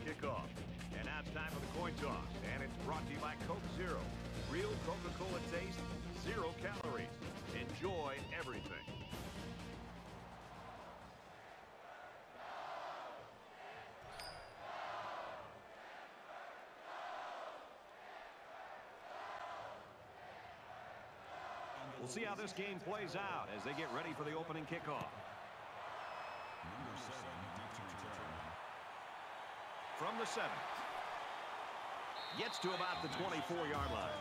kickoff. And now it's time for the coin toss. And it's brought to you by Coke Zero. Real Coca-Cola taste, 0 calories. Enjoy everything. We'll see how this game plays out as they get ready for the opening kickoff. Number 7 to return. From the 7. Gets to about the 24-yard line.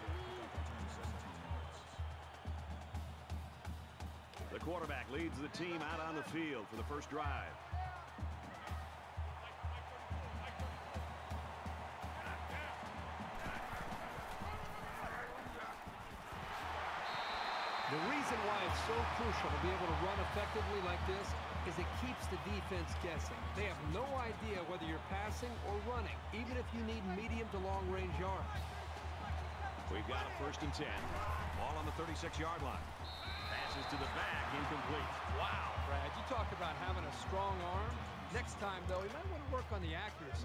The quarterback leads the team out on the field for the first drive. The reason why it's so crucial to be able to run effectively like this is it keeps the defense guessing. They have no idea whether you're passing or running, even if you need medium to long-range yards. We've got a 1st and 10. Ball on the 36-yard line. Passes to the back, incomplete. Wow, Brad, you talk about having a strong arm. Next time, though, you might want to work on the accuracy.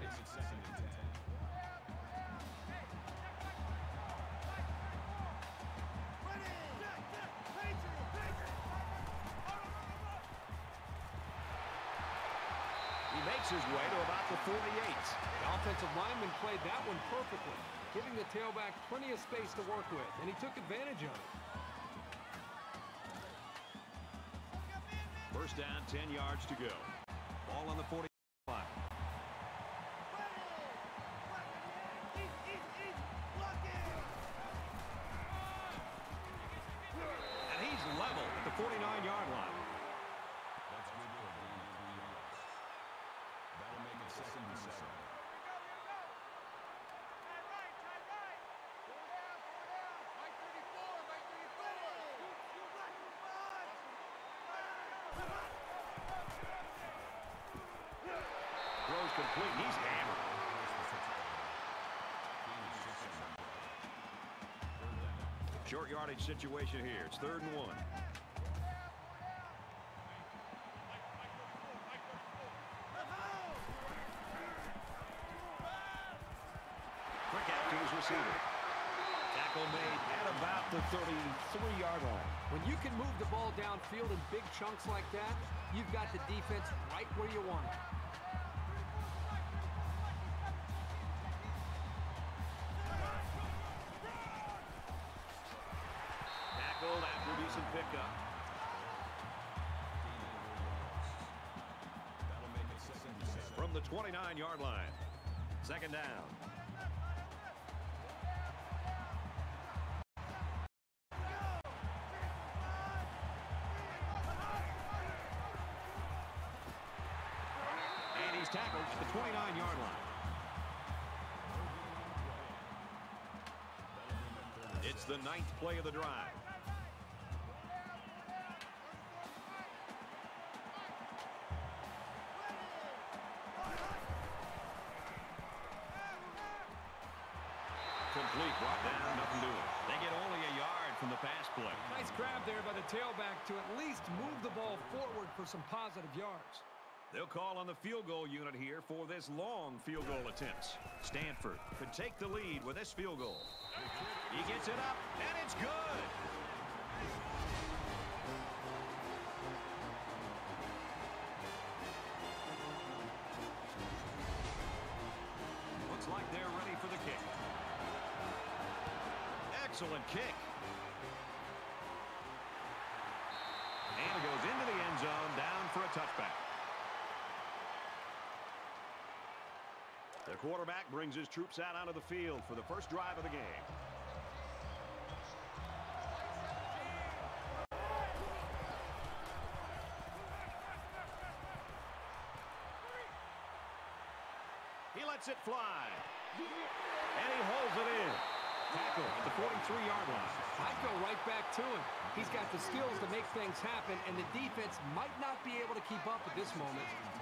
Makes his way to about the 48. The offensive lineman played that one perfectly, giving the tailback plenty of space to work with, and he took advantage of it. 1st down, 10 yards to go. Ball on the 40 line. And he's level at the 49-yard line. That's good for a gain of 3 yards. That'll make it 2nd and 7. Throws complete. He's hammered. Short yardage situation here. It's 3rd and 1. Quick out to his receiver. Tackle made at about the 33-yard line. When you can move the ball downfield in big chunks like that, you've got the defense right where you want it. Tackled after a decent pickup. That'll make it 2nd and 7. From the 29-yard line. 2nd down. And he's tackled at the 29-yard line. It's the 9th play of the drive. Complete, brought down, nothing doing. They get only a yard from the pass play. Nice grab there by the tailback to at least move the ball forward for some positive yards. They'll call on the field goal unit here for this long field goal attempts. Stanford could take the lead with this field goal. He gets it up, and it's good. Looks like they're ready for the kick. Excellent kick. And it goes into the end zone, down for a touchback. The quarterback brings his troops out onto the field for the first drive of the game. He lets it fly. And he holds it in. Tackle at the 43-yard line. I'd go right back to him. He's got the skills to make things happen, and the defense might not be able to keep up at this moment.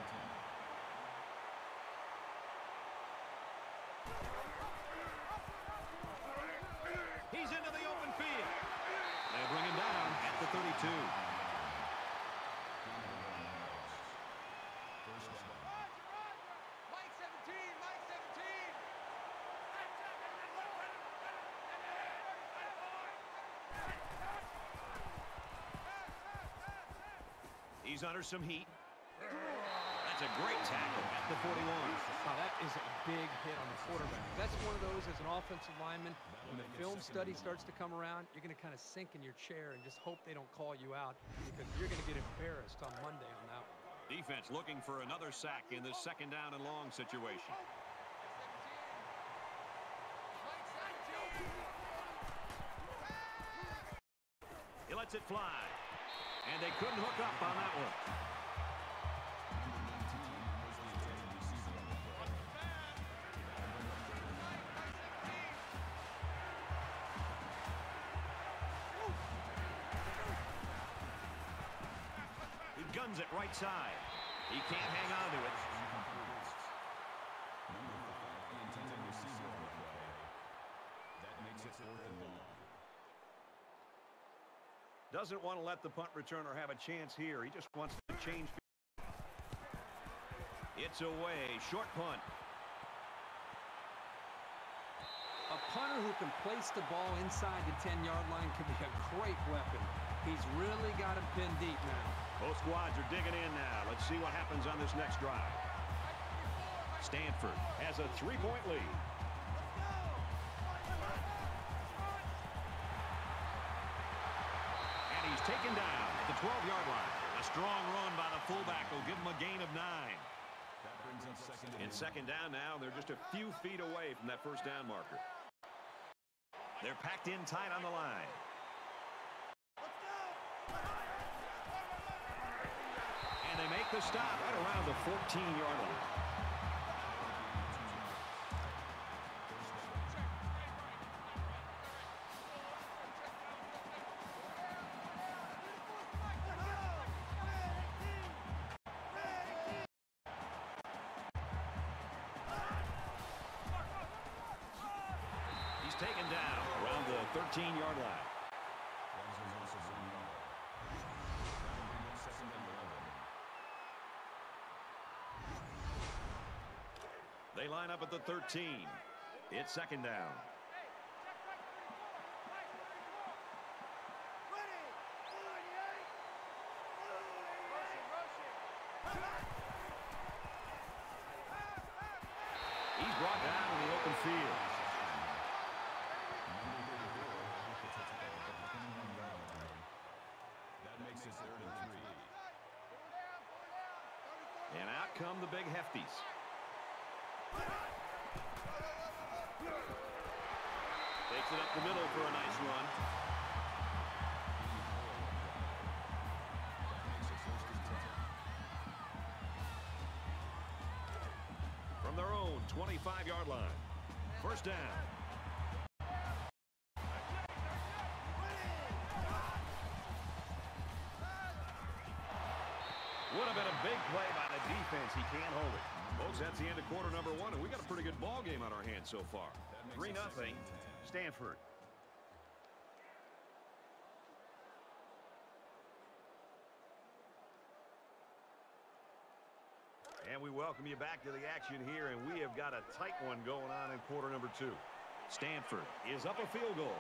He's into the open field. They bring him down at the 32. First down. He's under some heat. That's a great tackle at the 41. Wow, that is a big hit on the quarterback. That's one of those as an offensive lineman, when the film study starts to come around, you're going to kind of sink in your chair and just hope they don't call you out because you're going to get embarrassed on Monday on that one. Defense looking for another sack in this second down and long situation. He lets it fly. And they couldn't hook up on that one. He guns it right side. He can't hang on to it. That makes it 4th and 1. Doesn't want to let the punt returner have a chance here. He just wants to change. It's away. Short punt. A punter who can place the ball inside the 10-yard line can be a great weapon. He's really got him pinned deep now. Both squads are digging in now. Let's see what happens on this next drive. Stanford has a 3-point lead. He's taken down at the 12-yard line. A strong run by the fullback will give him a gain of 9. That brings up second down now. They're just a few feet away from that first down marker. They're packed in tight on the line. And they make the stop right around the 14-yard line. Taken down around the 13-yard line. They line up at the 13. It's second down. He's brought down in the open field. And out come the big Hefties. Takes it up the middle for a nice run. From their own 25-yard line. First down. Would have been a big play by the defense. He can't hold it. Folks, that's the end of quarter number 1, and we got a pretty good ball game on our hands so far. 3-0, Stanford. And we welcome you back to the action here, and we have got a tight one going on in quarter number 2. Stanford is up a field goal.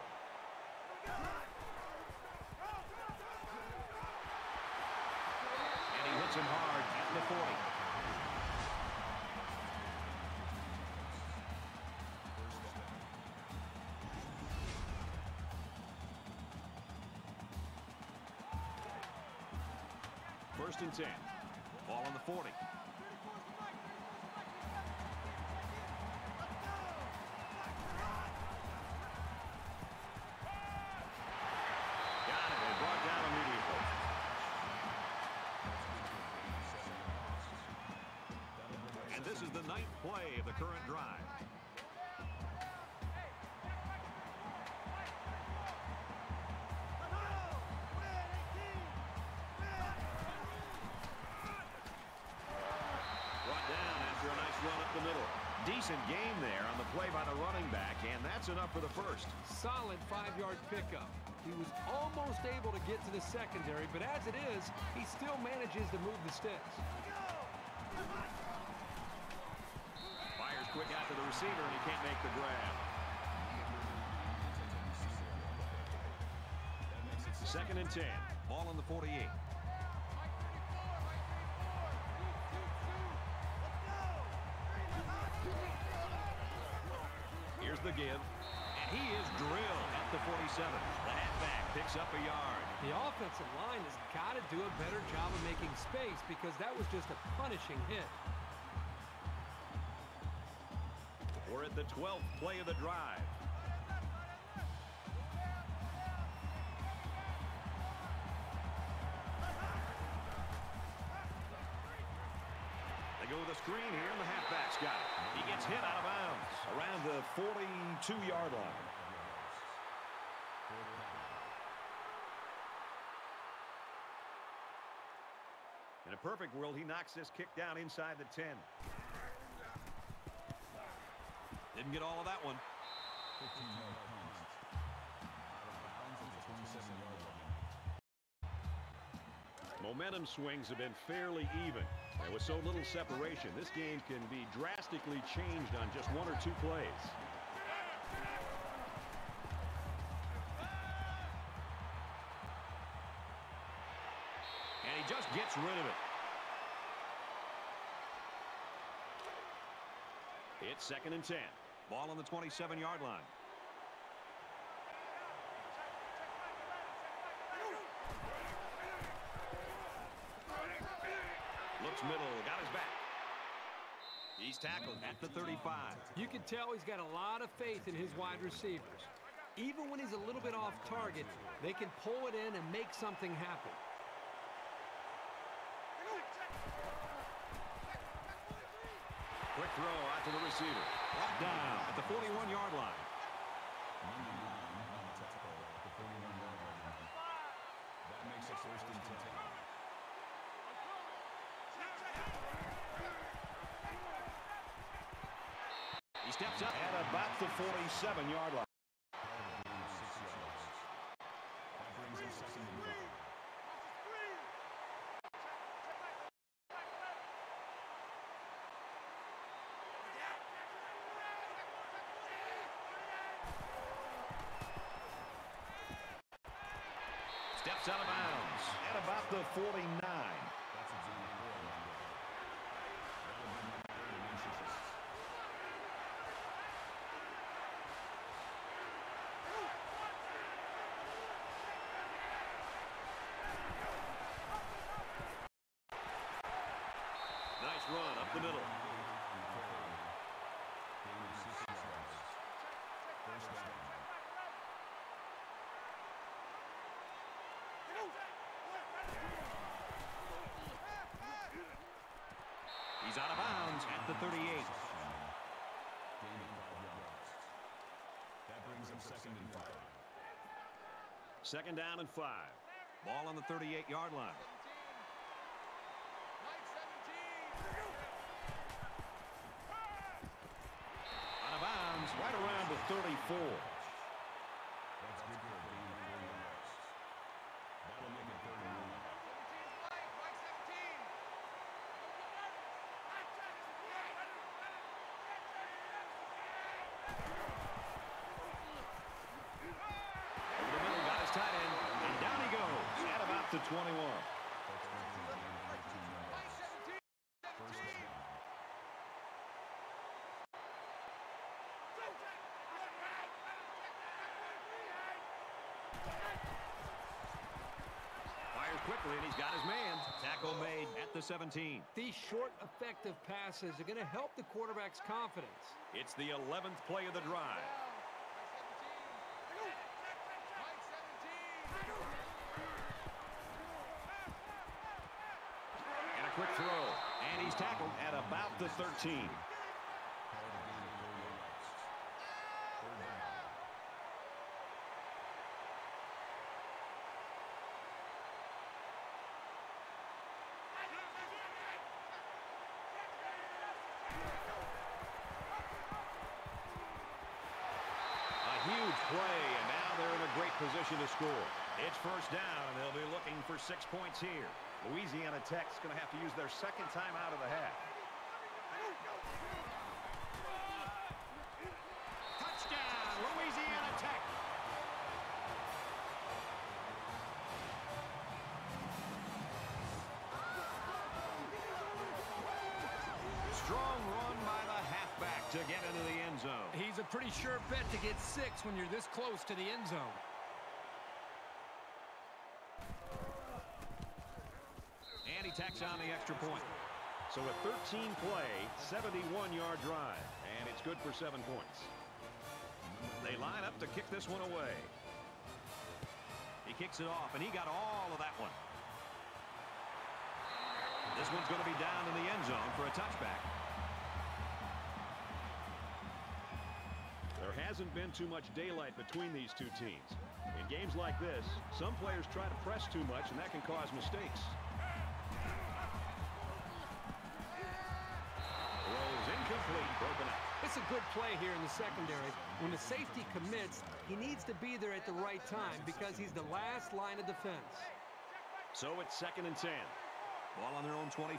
Hits him hard at the 40. First and 10. Ball on the 40. Got it. And brought down immediately. This is the 9th play of the current drive. Brought down after a nice run up the middle. Decent game there on the play by the running back, and that's enough for the first. Solid 5-yard pickup. He was almost able to get to the secondary, but as it is, he still manages to move the sticks. Quick out to the receiver, and he can't make the grab. Second and 10. Ball on the 48. the give. And he is drilled at the 47. The halfback picks up a yard. The offensive line has got to do a better job of making space because that was just a punishing hit. We're at the 12th play of the drive. They go with a screen here, and the halfback's got it. He gets hit out of bounds around the 42-yard line. In a perfect world, he knocks this kick down inside the 10. Didn't get all of that one. 15-yard punt. Out of bounds at the 27-yard line. Momentum swings have been fairly even. And with so little separation, this game can be drastically changed on just one or two plays. And he just gets rid of it. It's 2nd and 10. Ball on the 27-yard line. Looks middle, got his back. He's tackled at the 35. You can tell he's got a lot of faith in his wide receivers. Even when he's a little bit off target, they can pull it in and make something happen. Quick throw out to the receiver. Brought down at the 41-yard line. That makes it 1st and 10. He steps up at about the 47-yard line. That brings him 2nd and 5. Steps out of bounds at about the 49. That's a gain of 4 on that. That'll bring him 3rd and inches. Nice run up the middle. Gain of 6 yards. 1st down. He's out of bounds at the 38. Gain of 5 yards. That brings him 2nd and 5. 2nd down and 5. Ball on the 38-yard line. Out of bounds right around the 34. That's good for a gain of 4 yards. That'll make it 3rd and 1. Over the middle, got his tight end, and down he goes at about the 21. That's good for a gain of 15 yards. 1st down. Fires quickly, and he's got his man. Tackle made at the 17. These short, effective passes are going to help the quarterback's confidence. It's the 11th play of the drive. And a quick throw. And he's tackled at about the 13. Called a gain of 4 yards. 3rd down. A huge play, and now they're in a great position to score. It's 1st down, and they'll be looking for 6 points here. Louisiana Tech's going to have to use their 2nd time out of the half. Touchdown, Louisiana Tech. Strong run by the halfback to get into the end zone. He's always a pretty sure bet to get 6 when you're this close to the end zone. And he tacks on the extra point. So a 13-play, 71-yard drive, and it's good for 7 points. They line up to kick this one away. He kicks it off, and he got all of that one. This one's going to be down in the end zone for a touchback. There hasn't been too much daylight between these two teams. In games like this, some players try to press too much, and that can cause mistakes. Throws incomplete, broken up. It's a good play here in the secondary. When the safety commits, he needs to be there at the right time because he's the last line of defense. So it's 2nd and 10. Ball on their own 25.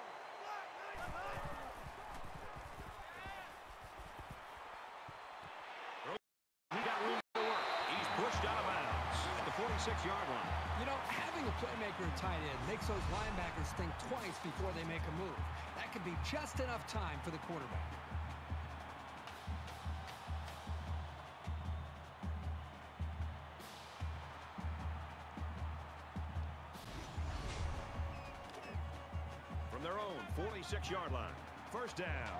He got room to work. He's pushed out of bounds at the 46-yard line. You know, having a playmaker at tight end makes those linebackers think twice before they make a move. That could be just enough time for the quarterback. From their own 46-yard line. First down.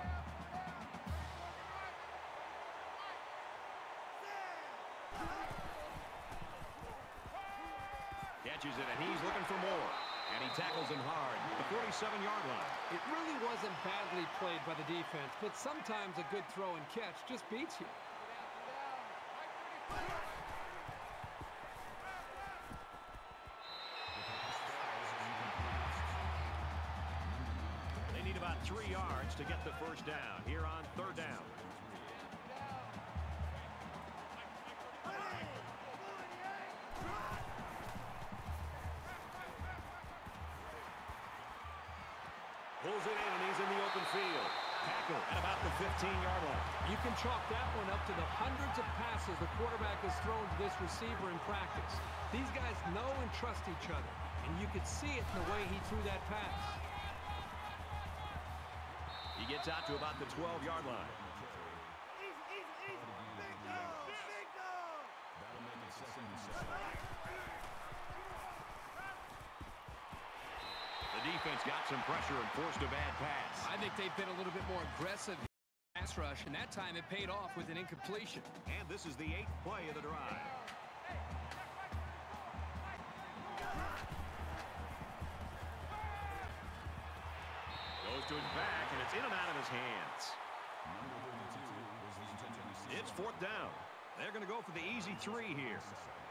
Catches it, and he's looking for more. And he tackles him hard at the 47-yard line. It really wasn't badly played by the defense, but sometimes a good throw and catch just beats you. They need about 3 yards to get the first down here on 3rd down. Pulls it in, and he's in the open field. Tackle at about the 15-yard line. You can chalk that one up to the hundreds of passes the quarterback has thrown to this receiver in practice. These guys know and trust each other, and you could see it in the way he threw that pass. He gets out to about the 12-yard line. That'll make it 2nd and 7. The defense got some pressure and forced a bad pass. I think they've been a little bit more aggressive in the pass rush, and that time it paid off with an incompletion. And this is the 8th play of the drive. Goes to his back, and it's in and out of his hands. It's 4th down. They're going to go for the easy 3 here.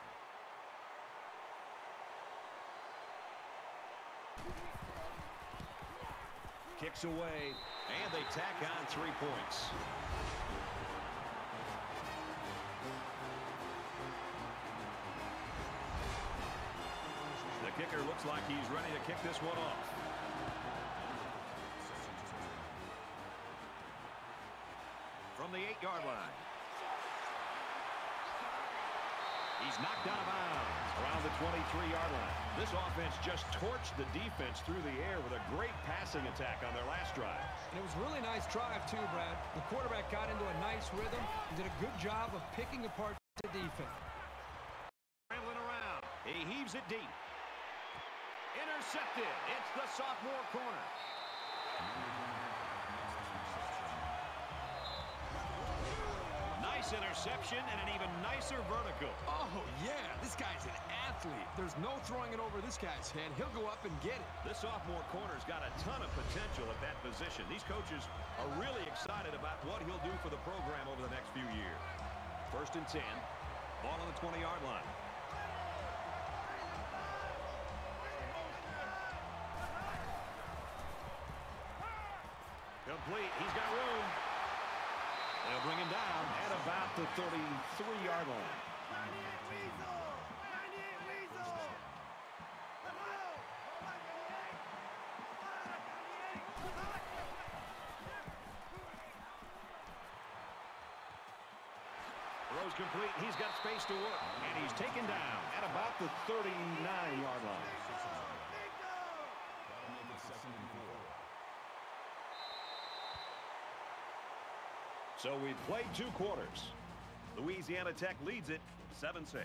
Kicks away, and they tack on 3 points. The kicker looks like he's ready to kick this one off. From the 8-yard line. He's knocked out of bounds around the 23-yard line. This offense just torched the defense through the air with a great passing attack on their last drive. And it was a really nice drive, too, Brad. The quarterback got into a nice rhythm and did a good job of picking apart the defense. Scrambling around. He heaves it deep. Intercepted. It's the sophomore corner. Nice interception and an even nicer vertical. Oh, yeah, this guy's an athlete. There's no throwing it over this guy's head. He'll go up and get it. This sophomore corner's got a ton of potential at that position. These coaches are really excited about what he'll do for the program over the next few years. 1st and 10. Ball on the 20-yard line. Complete. He's got room. They'll bring him down at about the 33-yard line. Throws complete. He's got space to work. And he's taken down at about the 39-yard line. That'll make it 2nd and 4. So we've played 2 quarters. Louisiana Tech leads it 7-6.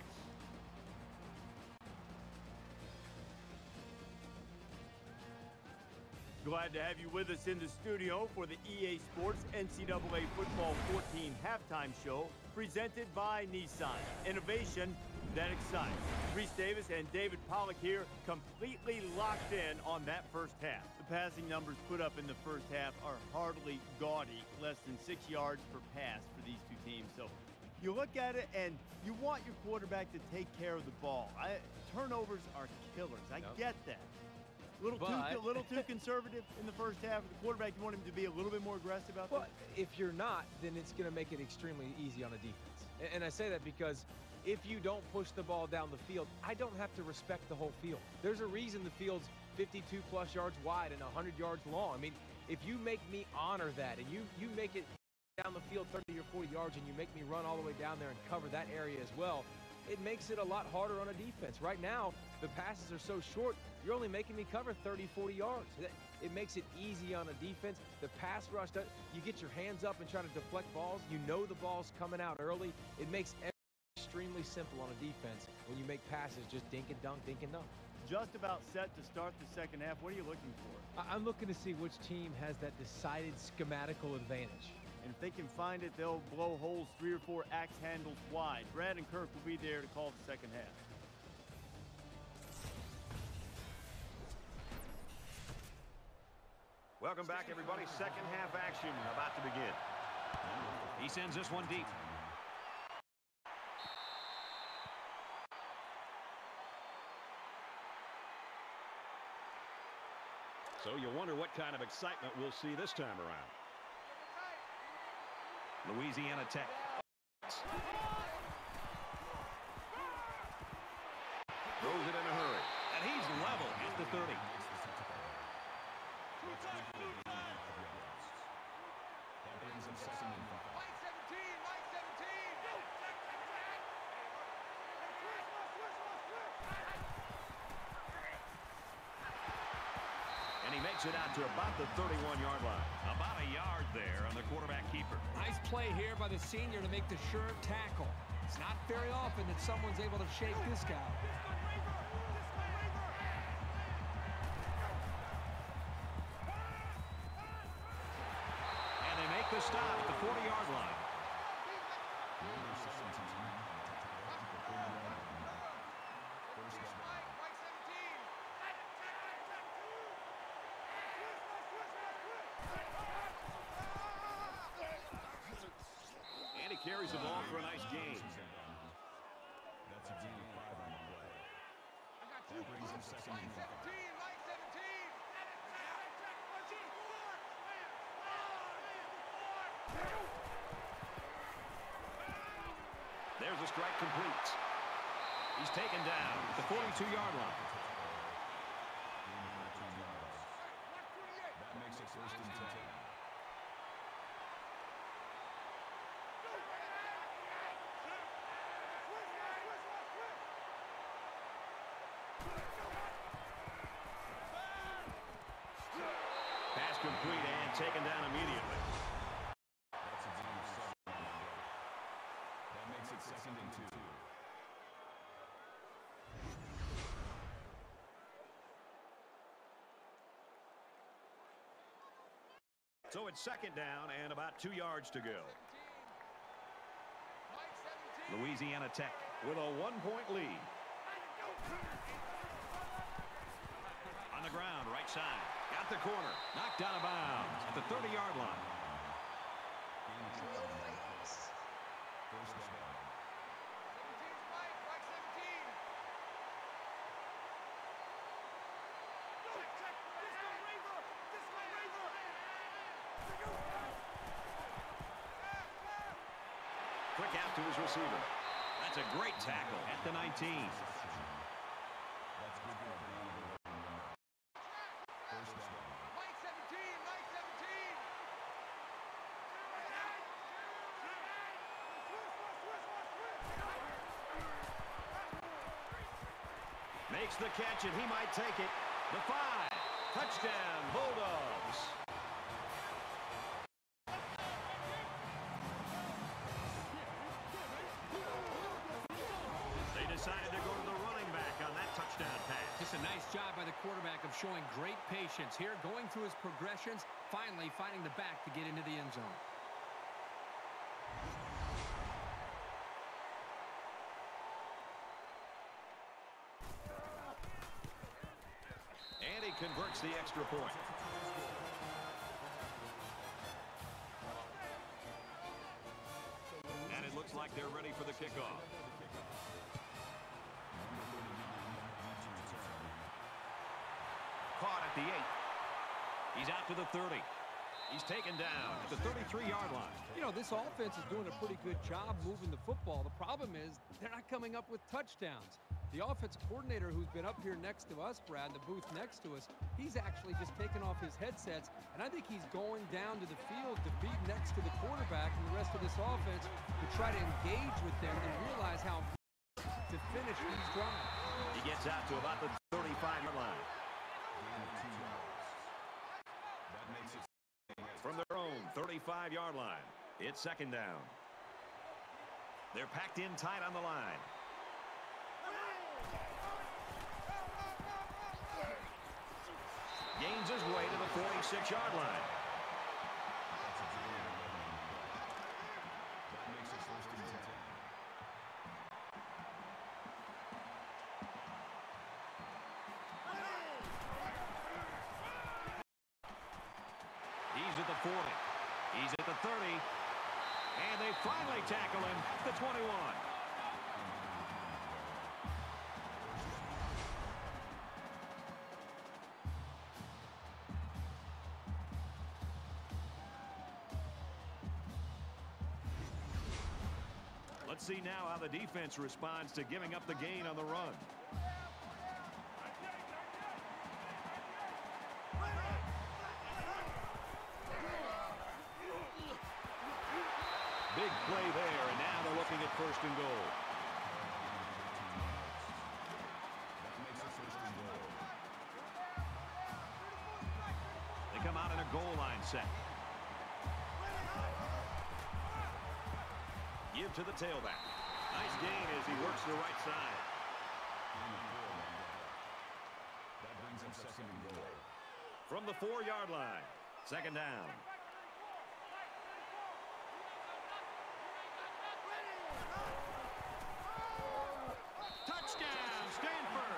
Glad to have you with us in the studio for the EA Sports NCAA Football 14 halftime show presented by Nissan. Innovation that excites. Reese Davis and David Pollack here, completely locked in on that first half. The passing numbers put up in the first half are hardly gaudy, less than 6 yards per pass for these two teams. So you look at it and you want your quarterback to take care of the ball. Turnovers are killers. I get that. A little too conservative in the first half of the quarterback. You want him to be a little bit more aggressive out there? Well, if you're not, then it's going to make it extremely easy on a defense. And I say that because if you don't push the ball down the field, I don't have to respect the whole field. There's a reason the field's 52-plus yards wide and 100 yards long. I mean, if you make me honor that and you make it down the field 30 or 40 yards and you make me run all the way down there and cover that area as well, it makes it a lot harder on a defense. Right now, the passes are so short, you're only making me cover 30, 40 yards. It makes it easy on a defense. The pass rush, you get your hands up and try to deflect balls. You know the ball's coming out early. It makes extremely simple on a defense when you make passes just dink and dunk, dink and dunk. Just about set to start the second half. What are you looking for? I'm looking to see which team has that decided schematical advantage. And if they can find it, they'll blow holes 3 or 4 axe handles wide. Brad and Kirk will be there to call the second half. Welcome back, everybody. Second half action about to begin. He sends this one deep. So you wonder what kind of excitement we'll see this time around. Louisiana Tech. Throws it in a hurry. And he's level at the 30. That brings him second and 5. And he makes it out to about the 31-yard line. About a yard there on the quarterback keeper. Nice play here by the senior to make the sure tackle. It's not very often that someone's able to shake this guy. And they make the stop at the 40-yard line. And he carries the ball for a nice gain. That's a gain of 5 on the play. That brings him second and 5. There's a strike complete. He's taken down at the 42-yard line. That makes it first and 10. Pass complete and taken down immediately. That's a gain of 7 on the play. That makes it second and 2. So it's second down and about 2 yards to go. Louisiana Tech with a 1-point lead. On the ground, right side. Got the corner. Knocked out of bounds at the 30-yard line. First down. Quick out to his receiver. That's a great tackle at the 19. That's good for a gain of 11 yards. First down. Makes the catch, and he might take it. The 5. Touchdown, Bulldogs. job by the quarterback of showing great patience here, going through his progressions, finally finding the back to get into the end zone. And he converts the extra point. And it looks like they're ready for the kickoff. Caught at the 8. He's out to the 30. He's taken down at the 33-yard line. You know, this offense is doing a pretty good job moving the football. The problem is they're not coming up with touchdowns. The offensive coordinator who's been up here next to us, Brad, in the booth next to us, he's actually just taken off his headsets, and I think he's going down to the field to be next to the quarterback and the rest of this offense to try to engage with them and realize how to finish these drives. He gets out to about the 35-yard line. From their own 35-yard line, it's second down. They're packed in tight on the line. Gains his way to the 46-yard line. He's at the 40. He's at the 30. And they finally tackle him at the 21. Let's see now how the defense responds to giving up the gain on the run. Big play there, and now they're looking at first and goal. They come out in a goal line set. Give to the tailback. Nice gain as he works the right side. That brings him second and goal. From the 4-yard line, second down. Touchdown, Stanford!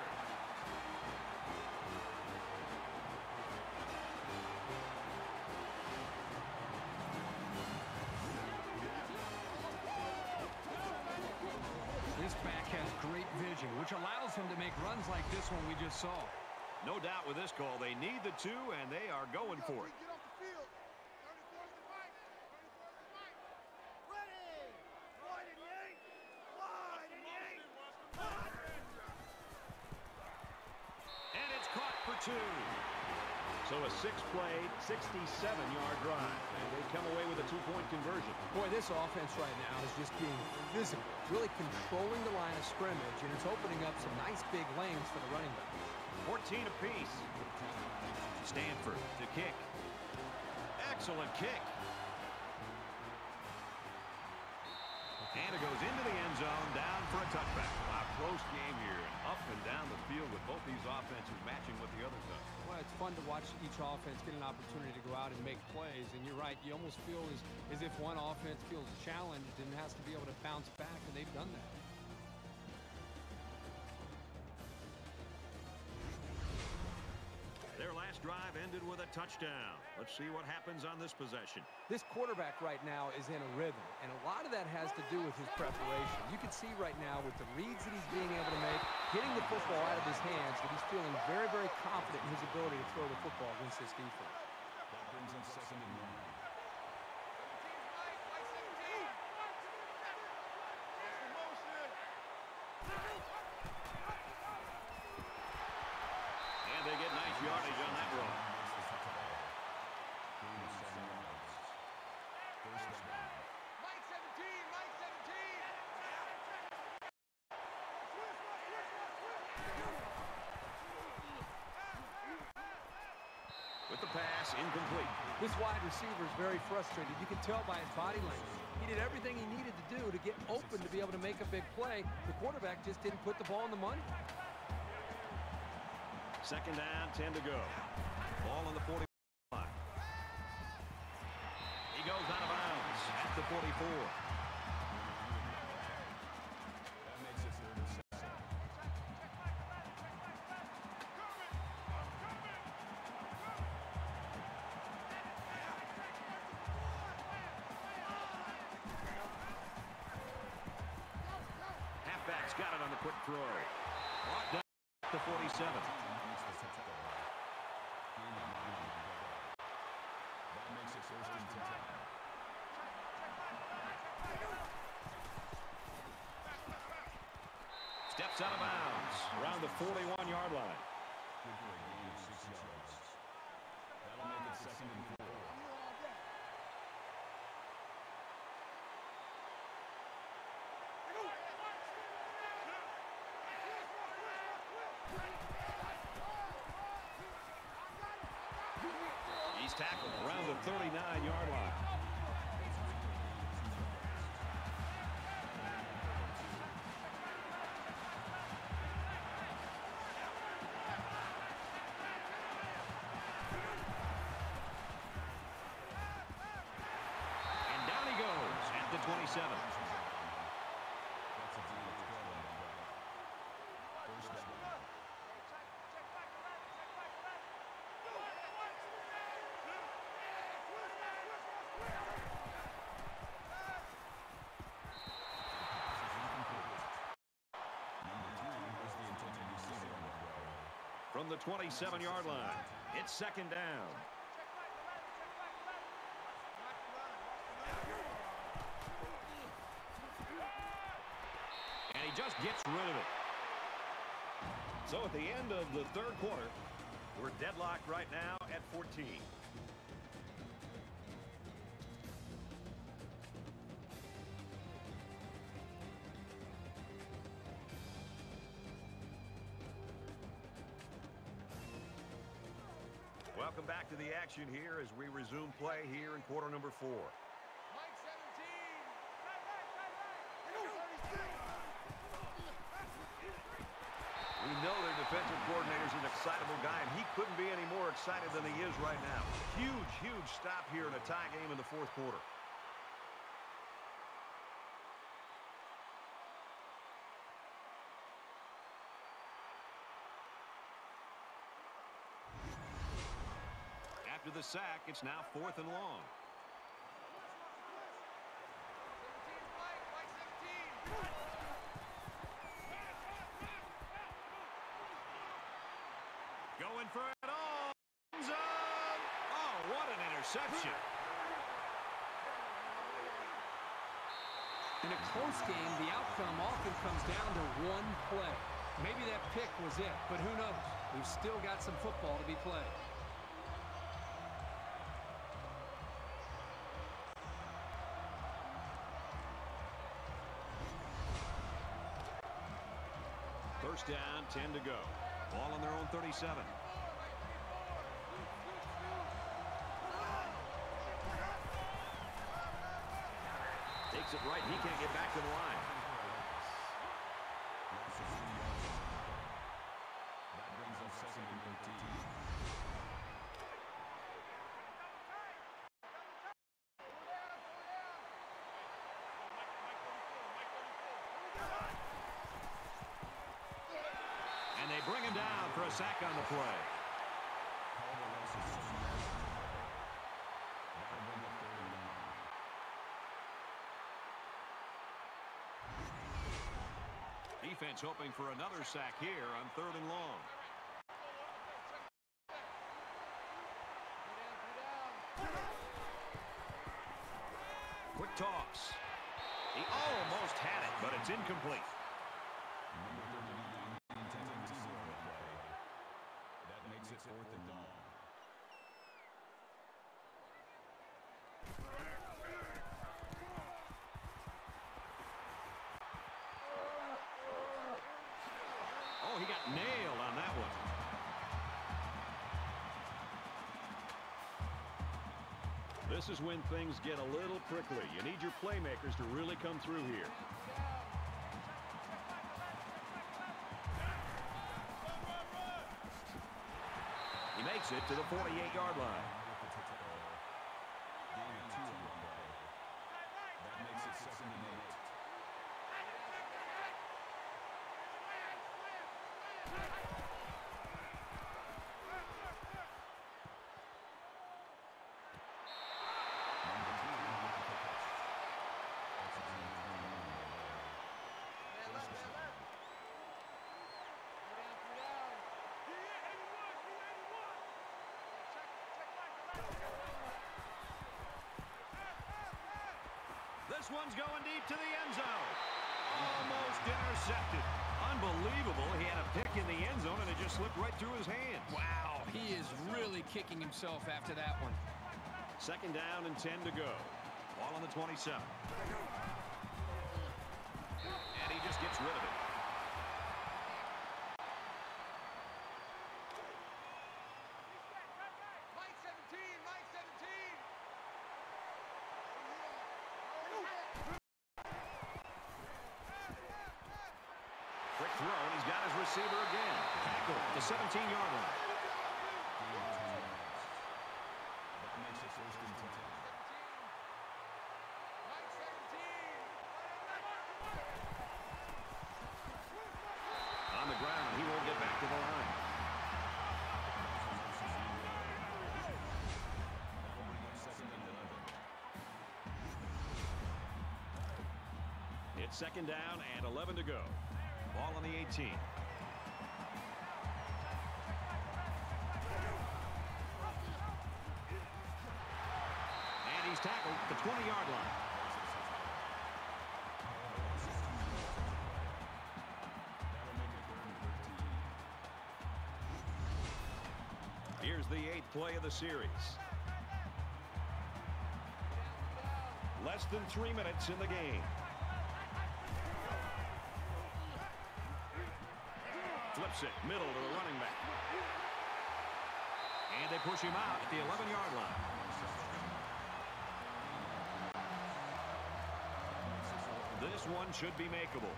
This back has great vision, which allows him to make runs like this one we just saw. No doubt with this call, they need the 2, and they are going for it. And it's caught for 2. So a 6-play, 67-yard drive. And they come away with a 2-point conversion. Boy, this offense right now is just being physical, really controlling the line of scrimmage, and it's opening up some nice big lanes for the running backs. 14 apiece. Stanford to kick. Excellent kick. And it goes into the end zone, down for a touchback. Wow, close game here, and up and down the field with both these offenses matching what the others do. Well, it's fun to watch each offense get an opportunity to go out and make plays, and you're right, you almost feel as if one offense feels challenged and has to be able to bounce back, and they've done that. Their last drive ended with a touchdown. Let's see what happens on this possession. This quarterback right now is in a rhythm, and a lot of that has to do with his preparation. You can see right now with the reads that he's being able to make, getting the football out of his hands, that he's feeling very, very confident in his ability to throw the football against this defense. That brings him second and 1. And they get nice yardage on that run. With the pass, incomplete. This wide receiver is very frustrated. You can tell by his body language. He did everything he needed to do to get open to be able to make a big play. The quarterback just didn't put the ball in the money. Second down, 10 to go. Ball on the 40 line. He goes out of bounds at the 44. That makes it 3rd and 7. Halfback's got it on the quick throw. Brought down at the 47. That makes it 1st and 10. Steps out of bounds around the 41-yard line. Good for a gain of 6 yards. That'll make it 2nd and 4. He's tackled around the 39-yard line. And down he goes at the 27. That's a deal of 12 on that. 1st down. From the 27-yard line, it's 2nd down. And he just gets rid of it. So at the end of the 3rd quarter, we're deadlocked right now at 14. Welcome back to the action here as we resume play here in quarter number 4. We know their defensive coordinator's an excitable guy, and he couldn't be any more excited than he is right now. Huge, huge stop here in a tie game in the 4th quarter. After the sack, it's now 4th and long. Going for it all. Oh, what an interception. In a close game, the outcome often comes down to one play. Maybe that pick was it, but who knows? We've still got some football to be played. First down, 10 to go. Ball on their own 37. Takes it right. He can't get back to the line. That brings up 2nd and 13. And they bring him down for a sack on the play. Defense hoping for another sack here on 3rd and long. Quick toss. He almost had it, but it's incomplete. That makes it 4th and long. Oh, he got nailed on that one. This is when things get a little prickly. You need your playmakers to really come through here. to the 48-yard line. That makes it 2nd and 8. This one's going deep to the end zone. Almost intercepted. Unbelievable. He had a pick in the end zone, and it just slipped right through his hands. Wow, he is really kicking himself after that one. 2nd down and 10 to go. Ball on the 27. And he just gets rid of it. Quick throw, and he's got his receiver again. Tackle at the 17-yard line. That makes it 1st and 10. On the ground, he won't get back to the line. That'll bring up 2nd and 11. It's 2nd down and 11 to go. Ball on the 18. And he's tackled at the 20-yard line. That'll make it 3rd and 13. Here's the 8th play of the series. Less than 3 minutes in the game. Flips it, middle to the running back. And they push him out at the 11-yard line. This one should be makeable.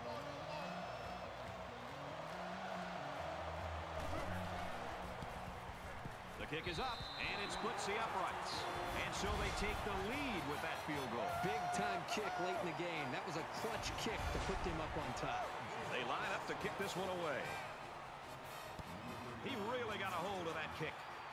The kick is up, and it splits the uprights. And so they take the lead with that field goal. Big-time kick late in the game. That was a clutch kick to put them up on top. They line up to kick this one away. He really got a hold of that kick.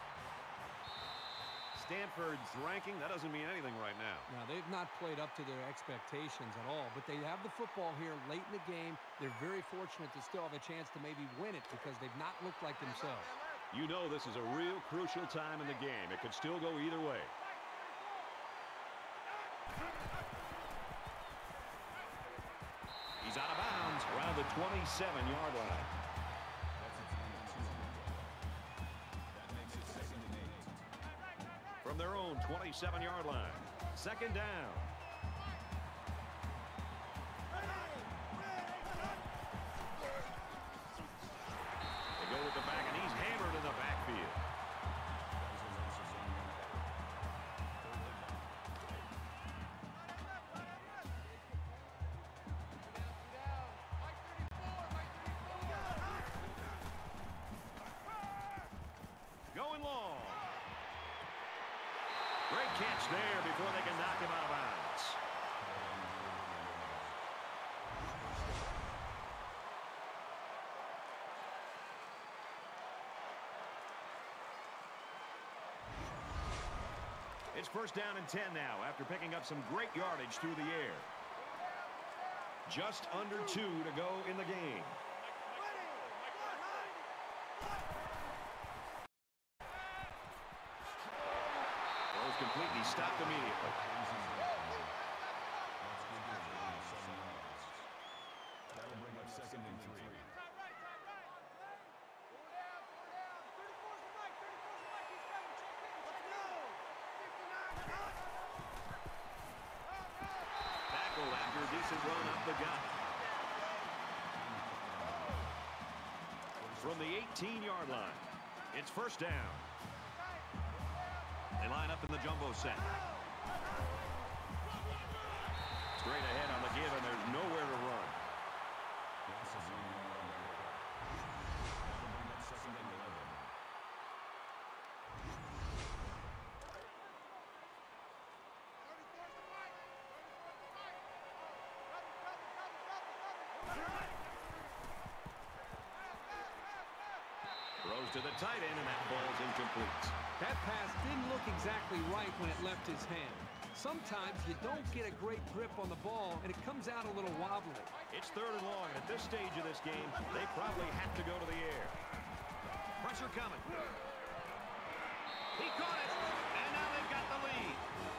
Stanford's ranking, that doesn't mean anything right now. Now, they've not played up to their expectations at all, but they have the football here late in the game. They're very fortunate to still have a chance to maybe win it because they've not looked like themselves. You know this is a real crucial time in the game. It could still go either way. He's out of bounds around the 27-yard line. That makes it 2nd and 8. From their own 27-yard line. 2nd down. They go with the back, and he's hammered in the backfield. Going long. Great catch there before they can knock him out of bounds. It's 1st down and 10 now after picking up some great yardage through the air. Just under 2 to go in the game. Throws completely stopped immediately. That'll bring up 2nd and 3. Tackle after a decent run up the gut. From the 18-yard line, it's 1st down. They line up in the jumbo set. Straight ahead on the give, and there's nowhere to run. That's a 0-yard run. That'll bring up 2nd and 11. to the tight end, and that ball's incomplete. That pass didn't look exactly right when it left his hand. Sometimes you don't get a great grip on the ball, and it comes out a little wobbly. It's 3rd and long, and at this stage of this game, they probably have to go to the air. Pressure coming. He caught it, and now they've got the lead.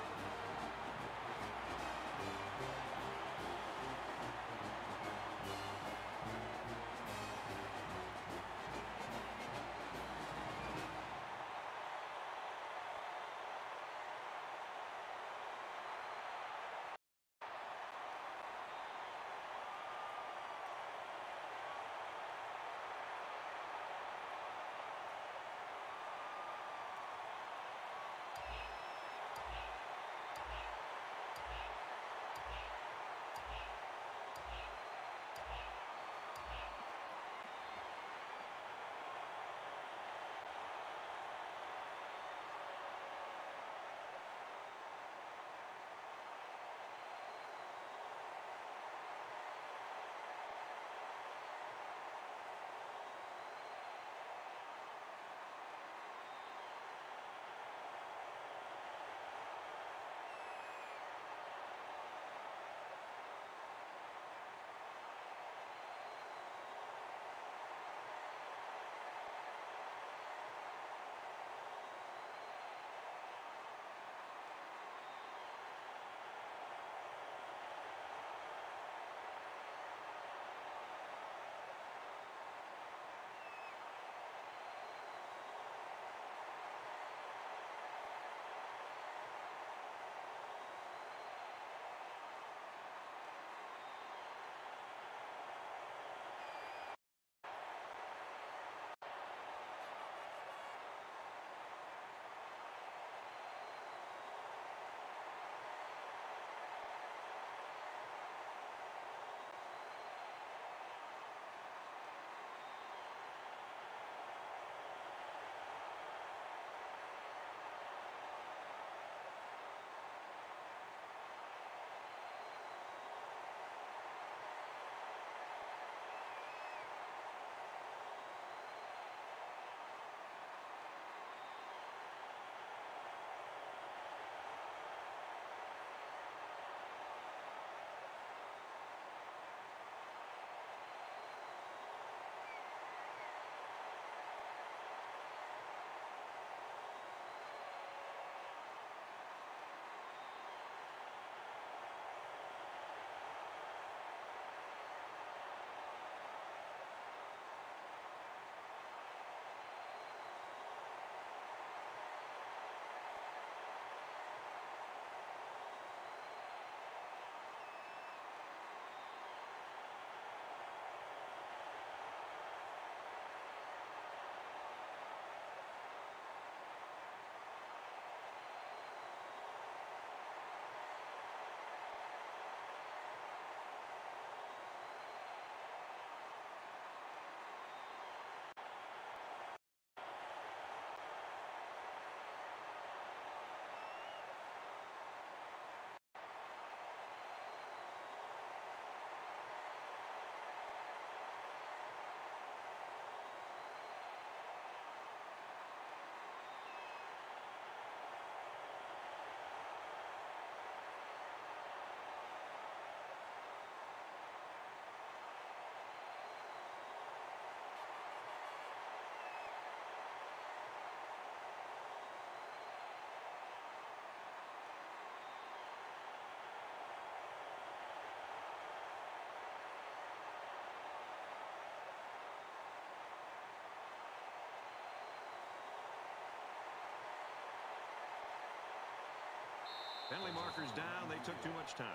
Penalty markers down. They took too much time.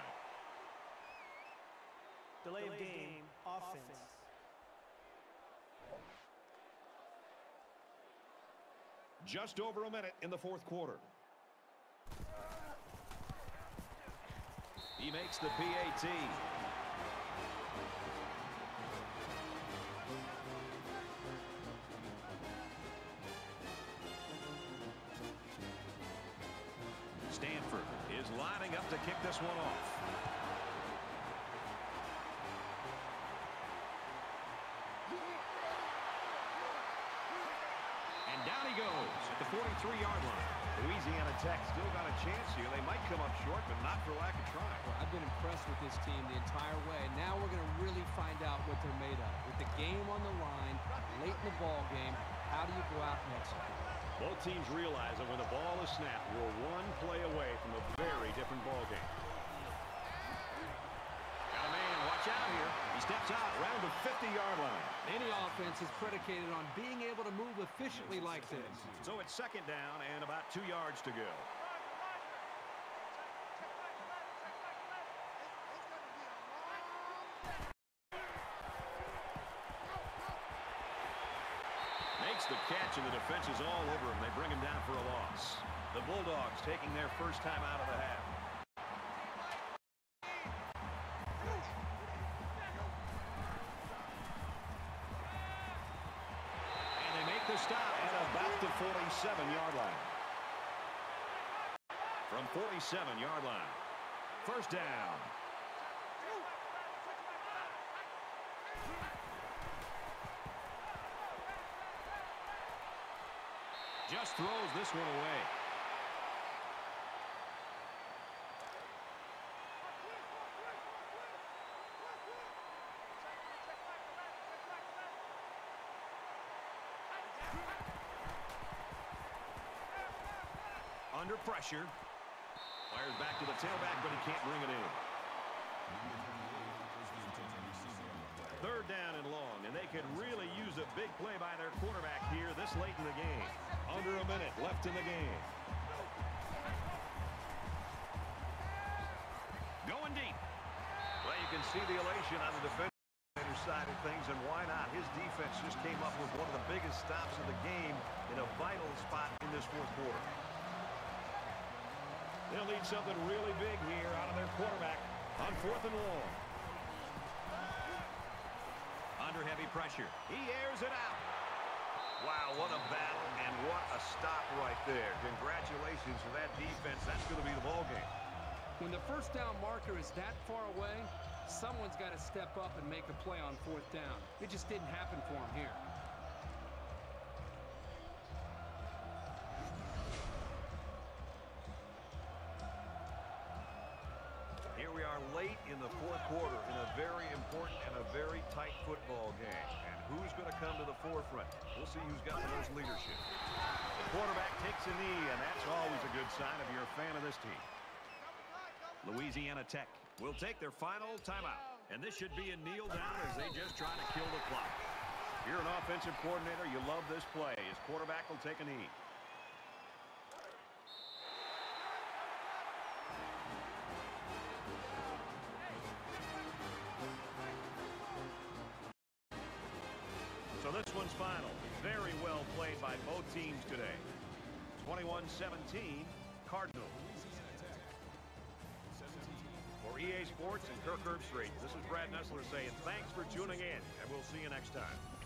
Delay of game, offense. Just over a minute in the 4th quarter. He makes the PAT. Stanford is lining up to kick this one off. goes at the 43-yard line. Louisiana Tech still got a chance here. They might come up short, but not for lack of trying. Well, I've been impressed with this team the entire way. Now we're going to really find out what they're made of. With the game on the line, late in the ball game, how do you go out and execute? Both teams realize that when the ball is snapped, we're one play away from a very different ball game. Got a man, watch out here. He steps out around the 50-yard line. Any offense is predicated on being able to move efficiently like this. So it's second down and about 2 yards to go. Makes the catch, and the defense is all over him. They bring him down for a loss. The Bulldogs taking their first time out of the half. And they make the stop at about the 47-yard line. From 47-yard line. First down. Just throws this one away. Under pressure. Fires back to the tailback, but he can't bring it in. Third down and long, and they could really use a big play by their quarterback here this late in the game. Under a minute left in the game. Going deep. Well, you can see the elation on the defensive side of things, and why not? His defense just came up with one of the biggest stops of the game in a vital spot in this fourth quarter. They'll need something really big here out of their quarterback on fourth and long. Under heavy pressure. He airs it out. Wow, what a battle and what a stop right there. Congratulations to that defense. That's going to be the ball game. When the first down marker is that far away, someone's got to step up and make a play on fourth down. It just didn't happen for him here. Here we are late in the fourth quarter in a very important and a very tight football game. And who's going to come to the forefront? We'll see who's got the most leadership. The quarterback takes a knee, and that's always a good sign if you're a fan of this team. Louisiana Tech will take their final timeout. And this should be a kneel down as they just try to kill the clock. If you're an offensive coordinator, you love this play. His quarterback will take a knee. So this one's final. Very well played by both teams today. 21-17, Cardinals. For EA Sports and Kirk Herbstreit, this is Brad Nessler saying thanks for tuning in, and we'll see you next time.